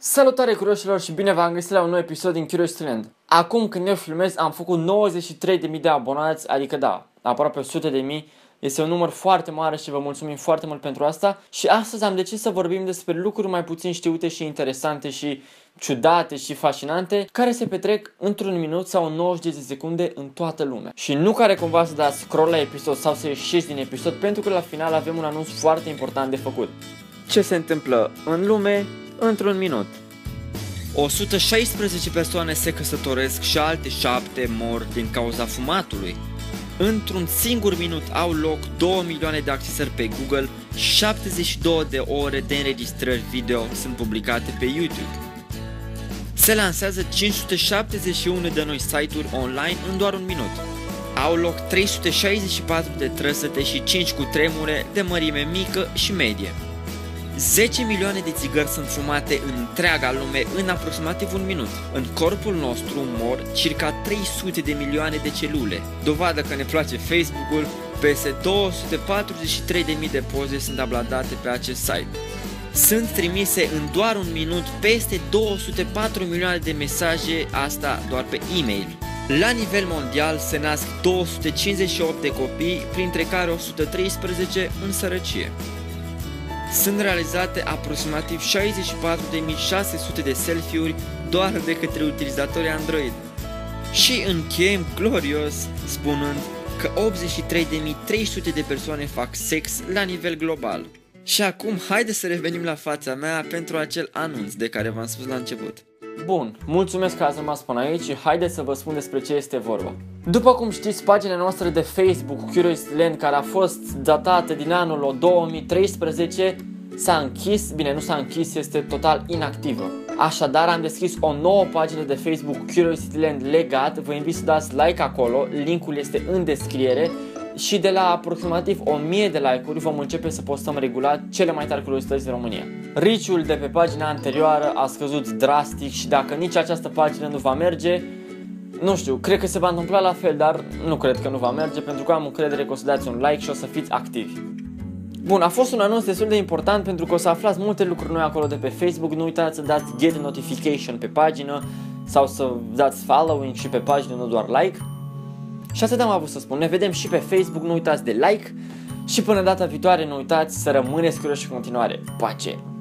Salutare curioșilor și bine v-am găsit la un nou episod din Curiosity Land. Acum când eu filmez am făcut 93.000 de abonați, adică da, aproape 100.000. Este un număr foarte mare și vă mulțumim foarte mult pentru asta. Și astăzi am decis să vorbim despre lucruri mai puțin știute și interesante și ciudate și fascinante care se petrec într-un minut sau în 90 de secunde în toată lumea. Și nu care cumva să dați scroll la episod sau să ieșiți din episod, pentru că la final avem un anunț foarte important de făcut. Ce se întâmplă în lume într-un minut? 116 persoane se căsătoresc și alte 7 mor din cauza fumatului. Într-un singur minut au loc 2 milioane de accesări pe Google și 72 de ore de înregistrări video sunt publicate pe YouTube. Se lansează 571 de noi site-uri online în doar un minut. Au loc 364 de trăsăte și 5 cutremure de mărime mică și medie. 10 milioane de țigări sunt fumate în întreaga lume în aproximativ un minut. În corpul nostru mor circa 300 de milioane de celule. Dovadă că ne place Facebook-ul, peste 243.000 de poze sunt uploadate pe acest site. Sunt trimise în doar un minut peste 204 milioane de mesaje, asta doar pe e-mail. La nivel mondial se nasc 258 de copii, printre care 113 în sărăcie. Sunt realizate aproximativ 64.600 de selfie-uri doar de către utilizatorii Android. Și încheiem glorios spunând că 83.300 de persoane fac sex la nivel global. Și acum haideți să revenim la fața mea pentru acel anunț de care v-am spus la început. Bun, mulțumesc că ați rămas până aici și haideți să vă spun despre ce este vorba. După cum știți, pagina noastră de Facebook, Curiosity Land, care a fost datată din anul 2013, s-a închis, bine, nu s-a închis, este total inactivă. Așadar, am deschis o nouă pagină de Facebook, Curiosity Land legat, vă invit să dați like acolo, linkul este în descriere. Și de la aproximativ 1000 de like-uri vom începe să postăm regulat cele mai tari curiozități din România. Reach-ul de pe pagina anterioară a scăzut drastic și dacă nici această pagină nu va merge, nu știu, cred că se va întâmpla la fel, dar nu cred că nu va merge pentru că am încredere că o să dați un like și o să fiți activi. Bun, a fost un anunț destul de important pentru că o să aflați multe lucruri noi acolo de pe Facebook. Nu uitați să dați get notification pe pagină sau să dați following și pe pagină, nu doar like. Și atât am avut să spun, ne vedem și pe Facebook, nu uitați de like și până data viitoare nu uitați să rămâneți curioși în continuare. Pace!